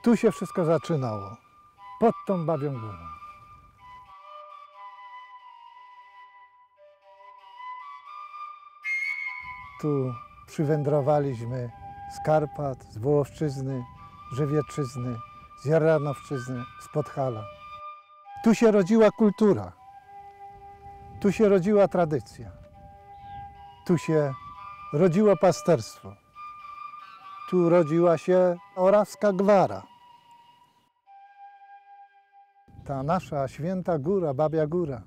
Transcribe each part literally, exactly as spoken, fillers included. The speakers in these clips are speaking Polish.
Tu się wszystko zaczynało, pod tą Babią Górą. Tu przywędrowaliśmy z Karpat, z Wołoszczyzny, Żywiecczyzny, z Jarranowszczyzny, z Podhala. Tu się rodziła kultura, tu się rodziła tradycja, tu się rodziło pasterstwo, tu rodziła się orawska gwara. Ta nasza święta góra, Babia Góra,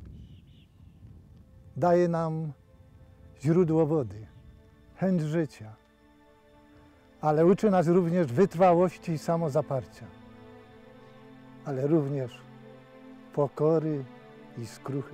daje nam źródło wody, chęć życia, ale uczy nas również wytrwałości i samozaparcia, ale również pokory i skruchy.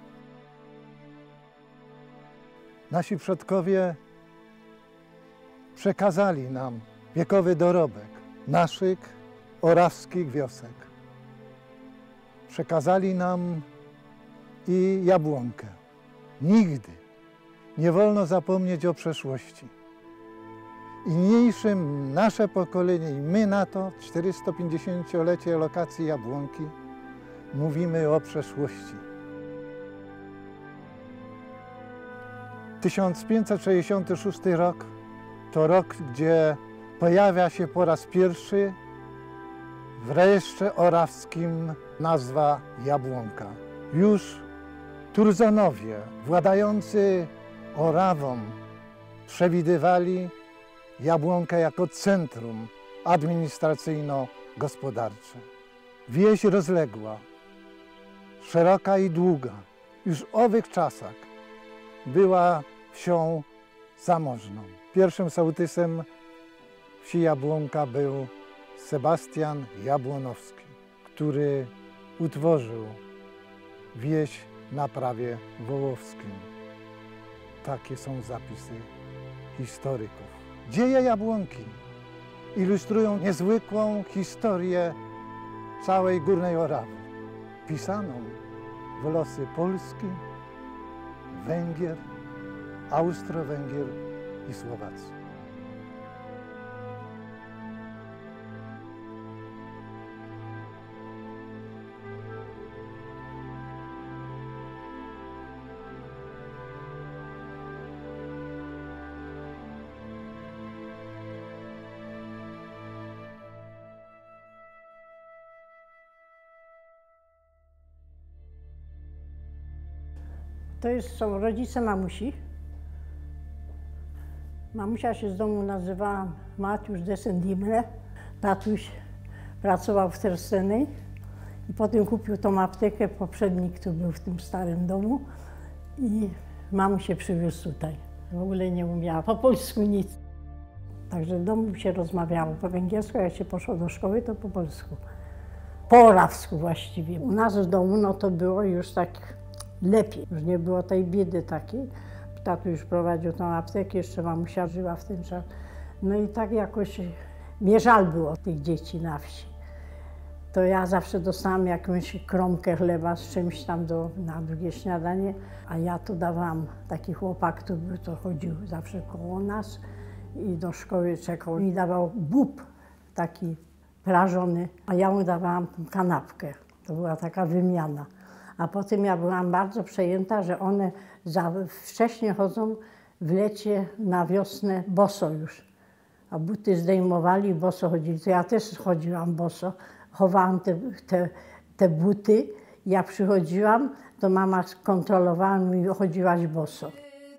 Nasi przodkowie przekazali nam wiekowy dorobek naszych orawskich wiosek. Przekazali nam i jabłonkę. Nigdy nie wolno zapomnieć o przeszłości. I niniejszym nasze pokolenie i my na to czterystopięćdziesięciolecie lokacji Jabłonki mówimy o przeszłości. tysiąc pięćset sześćdziesiąty szósty rok to rok, gdzie pojawia się po raz pierwszy w rejestrze orawskim nazwa Jabłonka. Już Turzonowie, władający Orawą, przewidywali Jabłonkę jako centrum administracyjno-gospodarcze. Wieś rozległa, szeroka i długa, już w owych czasach była wsią zamożną. Pierwszym sołtysem wsi Jabłonka był Sebastian Jabłonowski, który utworzył wieś na prawie wołowskim. Takie są zapisy historyków. Dzieje Jabłonki ilustrują niezwykłą historię całej Górnej Orawy, pisaną w losy Polski, Węgier, Austro-Węgier i Słowacji. To jest, są rodzice mamusi. Mamusia się z domu nazywała Matiusz Desendimre. Tatuś pracował w Terstenej i potem kupił tą aptekę, poprzednik, który był w tym starym domu i mamu się przywiózł tutaj. W ogóle nie umiała po polsku nic. Także w domu się rozmawiało po węgiersku, jak się poszło do szkoły, to po polsku. Po orawsku właściwie. U nas w domu no to było już tak lepiej. Już nie było tej biedy takiej. Tatu już prowadził tą aptekę, jeszcze mamusia żyła w tym czasie. No i tak jakoś mnie żal było tych dzieci na wsi. To ja zawsze dostałam jakąś kromkę chleba z czymś tam do, na drugie śniadanie, a ja to dawałam. Taki chłopak, który to chodził zawsze koło nas i do szkoły czekał. Mi dawał bób taki prażony, a ja mu dawałam tą kanapkę. To była taka wymiana. A potem ja byłam bardzo przejęta, że one za wcześnie chodzą w lecie na wiosnę boso już. A buty zdejmowali, boso chodzili. To ja też chodziłam boso. Chowałam te, te, te buty. Jak przychodziłam, to mama kontrolowała mi, chodziłaś boso.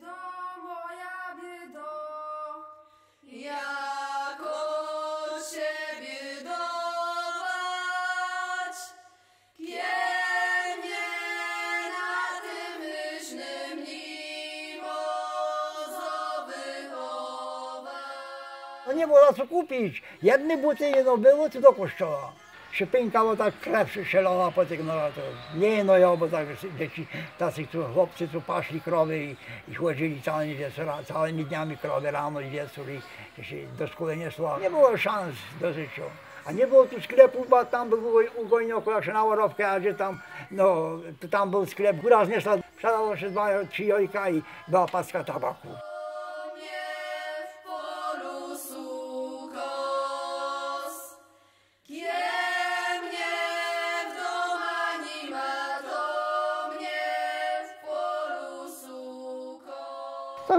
No nie było na co kupić. Jedne buty jedno było, to do kościoła. Się pękało, tak krew szelała po tych, no to nie no ja, bo tak dzieci, tacy tu chłopcy tu pasli krowy i, i chodzili całymi, całymi dniami krowy rano i wieczór i się do szkoły nie szło. Nie było szans do życia. A nie było tu sklepu, bo tam był u Gojnioko, jak się na Orowkę, a gdzie tam, no, to tam był sklep, góra zniosła, sprzedało się dwa, trzy jajka i była paczka tabaku. Yeah.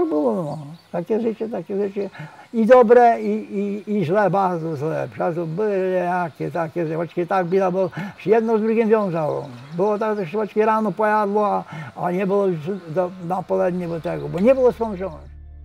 tak było, no. Takie życie, takie życie. I dobre, i, i, i źle, bardzo źle. Czasem były jakie takie, że choćby tak było, bo się jedno z drugim wiązało. Było tak, że się choćby rano pojadło, a, a nie było już do, na polednie do tego, bo nie było skąd wziąć.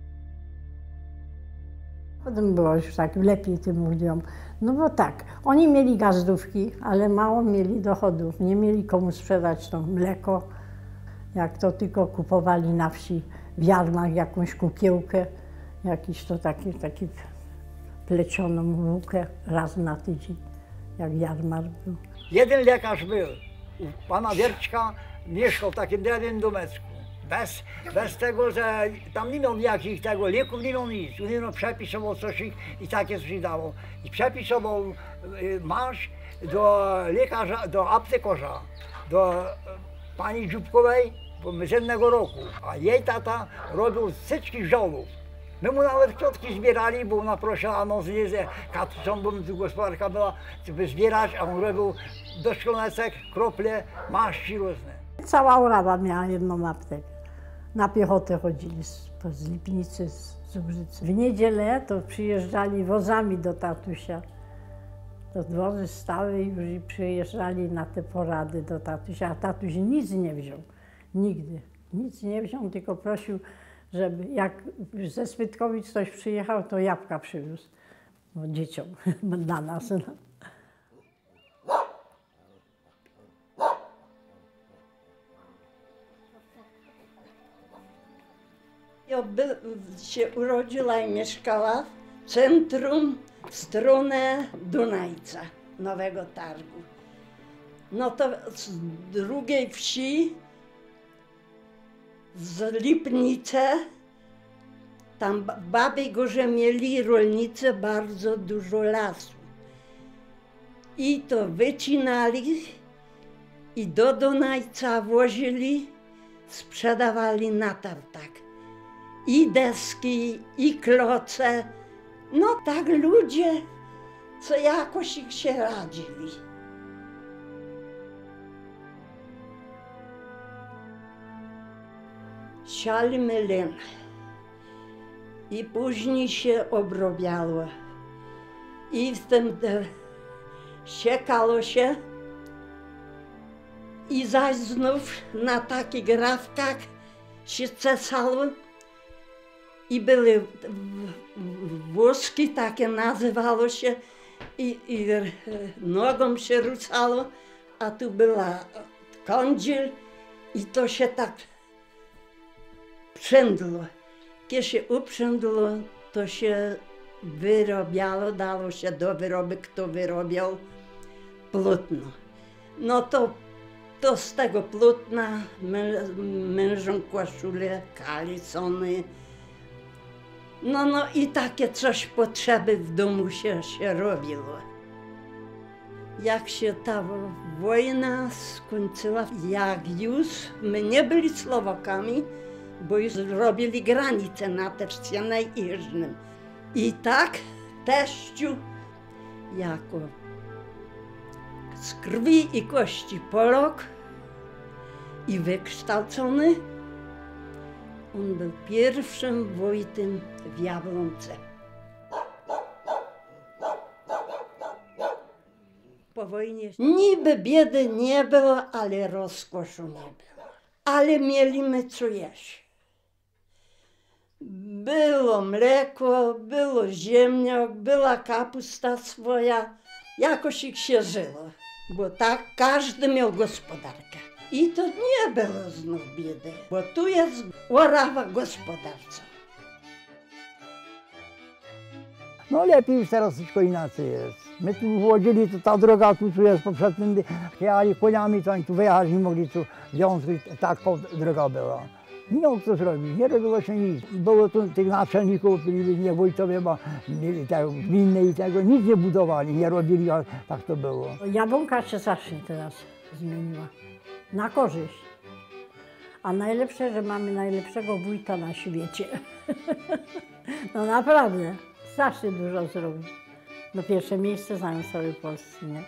Potem było już tak lepiej tym ludziom. No bo tak, oni mieli gazdówki, ale mało mieli dochodów. Nie mieli komu sprzedać to mleko, jak to tylko kupowali na wsi w jarmach jakąś kukiełkę, jakiś to taki, taki plecioną łukę raz na tydzień, jak jarmark był. Jeden lekarz był, u pana Wierczka mieszkał w takim drewnianym domeczku. Bez, bez tego, że tam nie miał nijakich tego leków, nie miał nic. On no, przepisował coś i, i takie coś dało. I przepisował y, masz do lekarza, do aptekarza, do y, pani Dziubkowej, bo my z jednego roku. A jej tata robił syczki żołów. My mu nawet kwiatki zbierali, bo ona prosiła, no zjedzie katuszą, bo tu gospodarka była, żeby zbierać, a on robił do szklaneczek, krople, maści różne. Cała Orawa miała jedną aptekę. Na piechotę chodzili z, z Lipnicy, z Zubrzycy. W niedzielę to przyjeżdżali wozami do tatusia. To wozy stały i już i przyjeżdżali na te porady do tatusia, a tatuś nic nie wziął. Nigdy. Nic nie wziął, tylko prosił, żeby jak ze Spytkowic ktoś przyjechał, to jabłka przywiózł. No, dzieciom, dla nas. No. Ja by, się urodziła i mieszkała w centrum, w stronę Dunajca, Nowego Targu. No to z drugiej wsi, z Lipnice, tam w Babej Górze mieli rolnicy bardzo dużo lasu. I to wycinali i do Dunajca wozili, sprzedawali na tartak. I deski, i kloce. No tak ludzie, co jakoś ich się radzili. Sialiśmy lin i później się obrabiało. I w tym siekało się i zaś znów na takich grawkach się cesało. I były wózki, takie nazywało się, i, i nogą się rzucało, a tu była kądziel i to się tak przędło. Kiedy się uprzędło, to się wyrobiało, dało się do wyroby, kto wyrobiał płótno. No to, to z tego płótna mężom koszule, kalisony. No, no i takie coś potrzeby w domu się, się robiło. Jak się ta wojna skończyła, jak już my nie byli Słowakami, bo już robili granice na Tercjanej i Jeżnym. I tak teściu, jako z krwi i kości Polak i wykształcony, on był pierwszym wójtem w Jabłonce. Po wojnie niby biedy nie było, ale rozkoszu nie było. Ale mieliśmy co jeść. Było mleko, było ziemniak, była kapusta swoja. Jakoś ich się żyło, bo tak każdy miał gospodarkę. I to nie było znów biedy, bo tu jest Orawa gospodarcza. No lepiej już teraz wszystko inaczej jest. My tu wchodzili, to ta droga tu, tu jest poprzed tym, jechali koniami, to oni tu wyjechać nie mogli, tu wiązki, tak droga była. Nie miał kto zrobić, nie robiło się nic. Było tu tych naczelników, byli nie wójtowie, bo mieli tego gminy i tego, nic nie budowali, nie robili, a tak to było. Jabłonka się strasznie teraz zmieniła. Na korzyść. A najlepsze, że mamy najlepszego wójta na świecie. No naprawdę, strasznie dużo zrobił. No pierwsze miejsce zajął w całej Polsce, nie?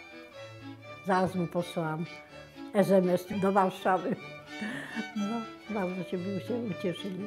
Zaraz mu posłałam es em es do Warszawy. No, Bardzo się by ucieszyli.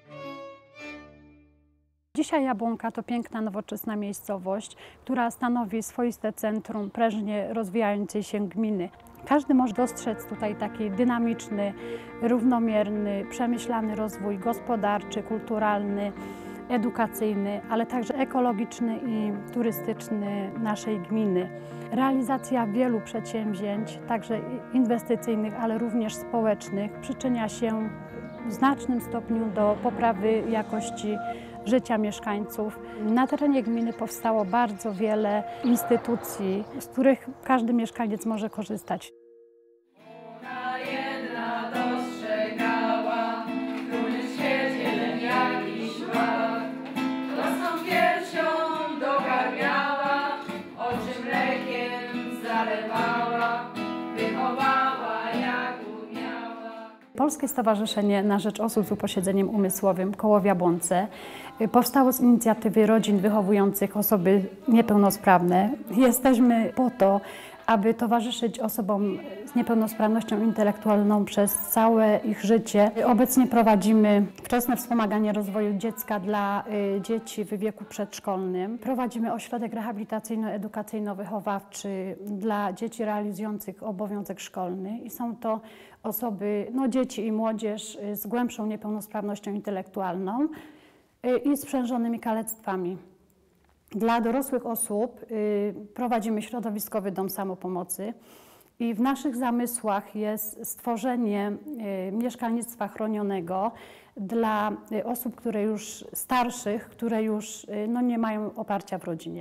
Dzisiaj Jabłonka to piękna, nowoczesna miejscowość, która stanowi swoiste centrum prężnie rozwijającej się gminy. Każdy może dostrzec tutaj taki dynamiczny, równomierny, przemyślany rozwój gospodarczy, kulturalny, edukacyjny, ale także ekologiczny i turystyczny naszej gminy. Realizacja wielu przedsięwzięć, także inwestycyjnych, ale również społecznych, przyczynia się w znacznym stopniu do poprawy jakości życia mieszkańców. Na terenie gminy powstało bardzo wiele instytucji, z których każdy mieszkaniec może korzystać. Ona jedna dostrzegała, w którym świecie ten jakiś ład. Rosną piersią dokarmiała, oczy mlekiem zalewała, wychowała jak umiała. Polskie Stowarzyszenie na Rzecz Osób z Upośledzeniem Umysłowym koło w Jabłonce powstało z inicjatywy rodzin wychowujących osoby niepełnosprawne. Jesteśmy po to, aby towarzyszyć osobom z niepełnosprawnością intelektualną przez całe ich życie. Obecnie prowadzimy wczesne wspomaganie rozwoju dziecka dla dzieci w wieku przedszkolnym. Prowadzimy ośrodek rehabilitacyjno-edukacyjno-wychowawczy dla dzieci realizujących obowiązek szkolny i są to osoby, no dzieci i młodzież z głębszą niepełnosprawnością intelektualną i sprzężonymi kalectwami. Dla dorosłych osób y, prowadzimy środowiskowy dom samopomocy i w naszych zamysłach jest stworzenie y, mieszkalnictwa chronionego dla y, osób, które już starszych, które już y, no, nie mają oparcia w rodzinie.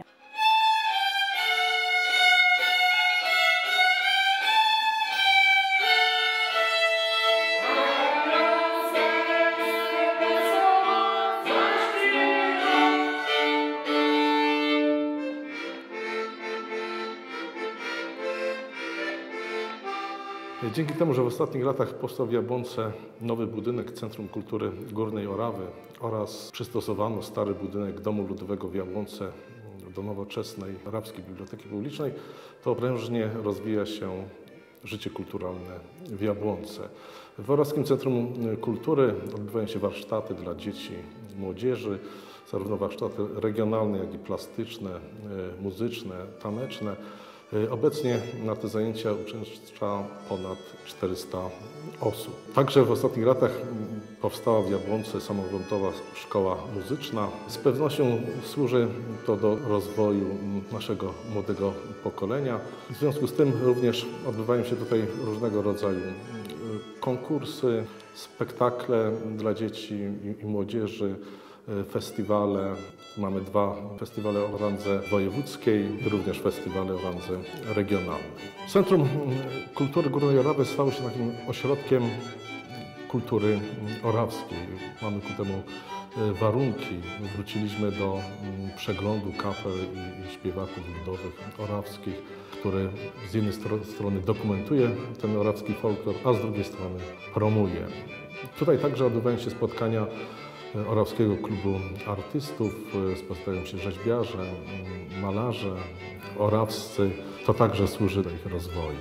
Dzięki temu, że w ostatnich latach powstał w Jabłonce nowy budynek Centrum Kultury Górnej Orawy oraz przystosowano stary budynek Domu Ludowego w Jabłonce do nowoczesnej Orawskiej Biblioteki Publicznej, to prężnie rozwija się życie kulturalne w Jabłonce. W Orawskim Centrum Kultury odbywają się warsztaty dla dzieci i młodzieży, zarówno warsztaty regionalne, jak i plastyczne, muzyczne, taneczne. Obecnie na te zajęcia uczęszcza ponad czterysta osób. Także w ostatnich latach powstała w Jabłonce samorządowa szkoła muzyczna. Z pewnością służy to do rozwoju naszego młodego pokolenia. W związku z tym również odbywają się tutaj różnego rodzaju konkursy, spektakle dla dzieci i młodzieży, festiwale. Mamy dwa festiwale o randze wojewódzkiej, również festiwale o randze regionalnej. Centrum Kultury Górnej Orawy stało się takim ośrodkiem kultury orawskiej. Mamy ku temu warunki. Wróciliśmy do przeglądu kapel i śpiewaków ludowych orawskich, który z jednej strony dokumentuje ten orawski folklor, a z drugiej strony promuje. Tutaj także odbywają się spotkania Orawskiego Klubu Artystów, spotkają się rzeźbiarze, malarze, orawscy. To także służy do ich rozwoju.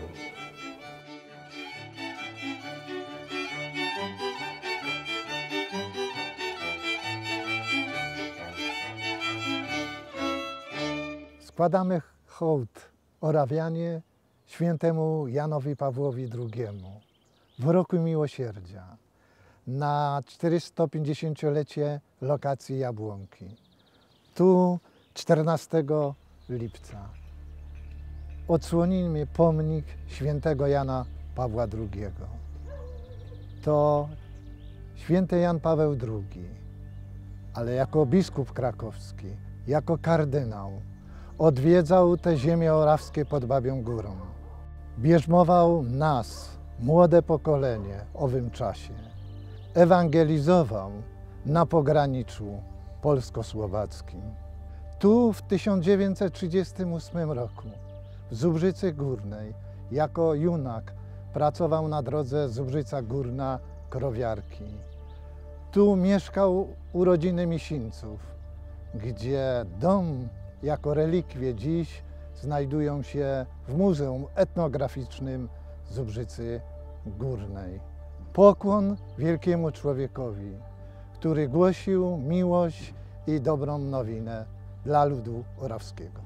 Składamy hołd Orawianie świętemu Janowi Pawłowi drugiemu w roku miłosierdzia na czterystopięćdziesięciolecie lokacji Jabłonki. Tu czternastego lipca odsłonimy pomnik świętego Jana Pawła drugiego. To święty Jan Paweł drugi, ale jako biskup krakowski, jako kardynał odwiedzał te ziemie orawskie pod Babią Górą. Bierzmował nas, młode pokolenie, owym czasie. Ewangelizował na pograniczu polsko-słowackim. Tu w tysiąc dziewięćset trzydziestym ósmym roku w Zubrzycy Górnej jako junak pracował na drodze Zubrzyca Górna-Krowiarki. Tu mieszkał u rodziny Misińców, gdzie dom jako relikwie dziś znajdują się w Muzeum Etnograficznym Zubrzycy Górnej. Pokłon wielkiemu człowiekowi, który głosił miłość i dobrą nowinę dla ludu orawskiego.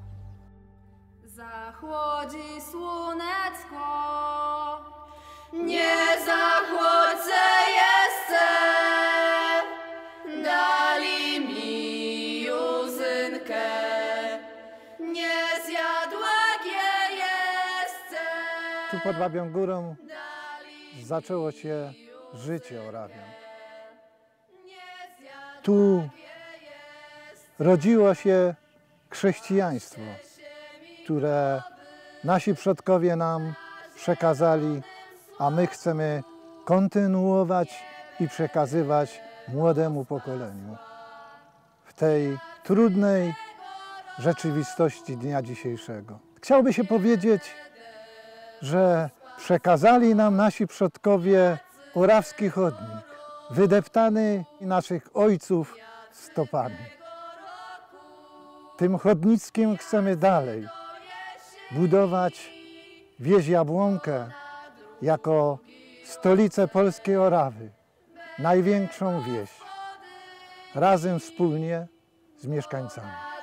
Zachłodzi słonecko, nie zachłodźce jeszcze, dali mi juzynkę, nie zjadłek je jeszcze. Tu pod Babią Górą zaczęło się życie Orawian. Tu rodziło się chrześcijaństwo, które nasi przodkowie nam przekazali, a my chcemy kontynuować i przekazywać młodemu pokoleniu w tej trudnej rzeczywistości dnia dzisiejszego. Chciałoby się powiedzieć, że przekazali nam nasi przodkowie orawski chodnik, wydeptany naszych ojców stopami. Tym chodnictwem chcemy dalej budować wieś Jabłonkę jako stolicę polskiej Orawy, największą wieś, razem wspólnie z mieszkańcami.